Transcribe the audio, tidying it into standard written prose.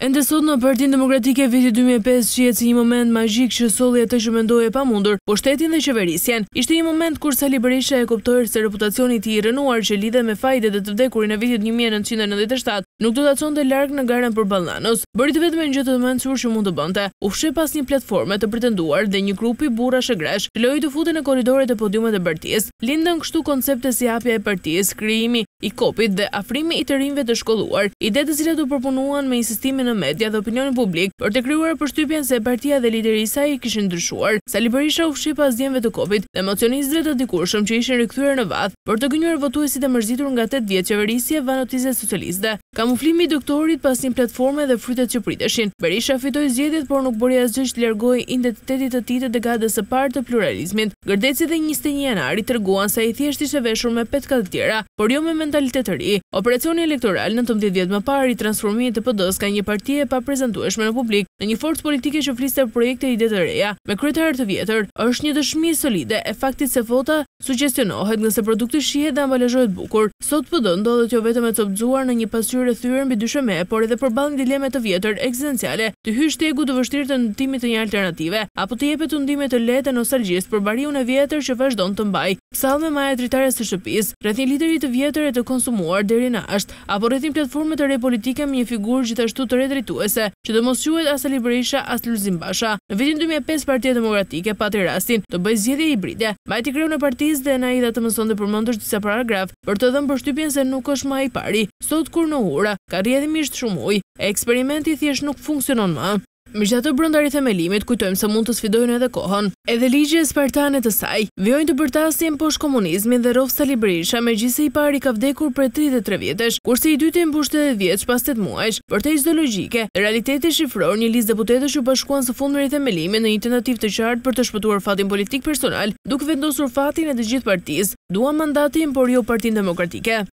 Ende sot në Partinë Demokratike viti 2005 shihet si një moment magjik që solli atë që mendoi e pamundur, pushtetin dhe qeverisjen. Ishte një moment kur Sali Berisha e kuptoi se reputacioni i tij i rënuar që lidhet me fajtet e të vdekurin e vitit 1997 nuk do ta çonte larg në garën për Ballanos. Bëri vetëm një gjë të mençur që mund të bënte. U fshi pas një platforme të pretenduar dhe një grupi burrash e gresh, filloi të futen në korridoret e podiumet e partisë. Lindën kështu koncepte si hapja e partisë, krijimi i kopit dhe afrimi i të rinjve të shkolluar, ide të cilat u përpunuan me insistimin në media dhe opinionin publik për të krijuar përshtypjen se partia dhe lideri i saj kishin ndryshuar. Sali Berisha u fshi pas djemve të kopit dhe emocionistëve të dikurshëm që ishin rikthyer në vath për të gënjur votuesit e mërzitur nga 8 vjet qeverisje vanotize socialiste. Kamuflimi i doktorit pas një platforme dhe frytet që priteshin. Berisha fitoi zgjedhjet, por nuk bëri asgjë që largoi identitetit të tij të dekadës së parë të pluralizmit. Gërdeci dhe 21 janari treguan se ai thjesht ishte veshur me petka të tjera, por jo me mentalitet të ri. Operacioni elektoral 19 vjet më parë i transformimit të PD-s ka një parti e paprezentueshme në publik, në një forcë politike që fliste për projekte ide të reja, me kryetar të vjetër, është një dëshmi solide e faktit se vota sugjestionohet nëse produkti shihet dhe ambalazhohet bukur. Sot PD ndodhet jo vetëm e copëzuar në një pasqyrë e thyer mbi dy sheme, por edhe përballë dileme të vjetër ekzistenciale, të hyjë shtegu të vështirë të ndimit të një alternative, apo të jepet undime të lehtë nostalgjisë për bariun e vjetër që vazhdon të mbaj. Psallme maja dritare së shtëpisë, rreth një lideri të vjetër e të konsumuar deri në asht, apo rreth një platforme të re politike me një figurë gjithashtu të drejtuese, që do mos quhet as Sali Berisha as Lulzim Basha. Në vitin 2005 Partia Demokratike pati rastin të bëjë zgjedhje hibride. Mbajti kreun e partisë dhe Naida të mësonte përmendur disa paragraf për të dhënë përshtypjen se nuk është më ai pari. Sot kur në ura ka rrjedhimisht shumë ujë, eksperimenti thjesht nuk funksionon më. Megjithatë brenda rithemelimit kujtojmë se mund të sfidojnë edhe kohën. Edhe ligje spartane të saj vijojnë të bërtasjen poshtë komunizmin dhe rrof Sali Berisha, megjithëse i pari ka vdekur prej 33 vjetësh, kurse i dyti mbush 80 vjeç pas 8 muajsh. Për të çdo logjike, realiteti shifron një listë deputetësh që bashkuan së fundi me rithemelimin në një tentativë të qartë për të shpëtuar fatin politik personal, duke vendosur fatin e të gjithë partisë. Duan mandatin, por jo Partinë Demokratike.